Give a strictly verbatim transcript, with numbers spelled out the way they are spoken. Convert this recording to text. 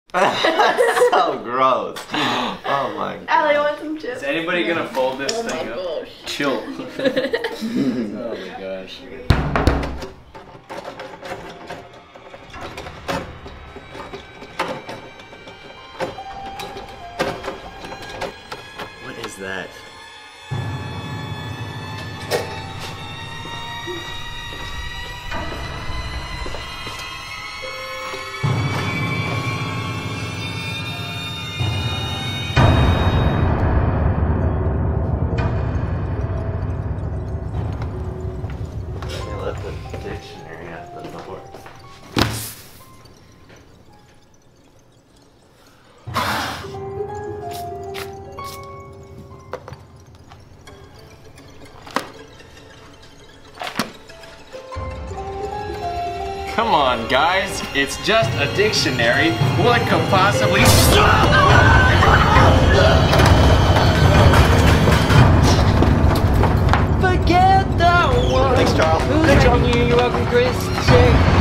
That's so gross. Oh my god. Allie, want some chips? Is anybody gonna fold this Oh thing my up? gosh. Chill. Oh my gosh. What is that? Let the dictionary at the door. Come on, guys. It's just a dictionary. What could possibly... Forget that one. Thanks, Charles. Who's Thanks, Charles. You? You're welcome, Chris. Shake.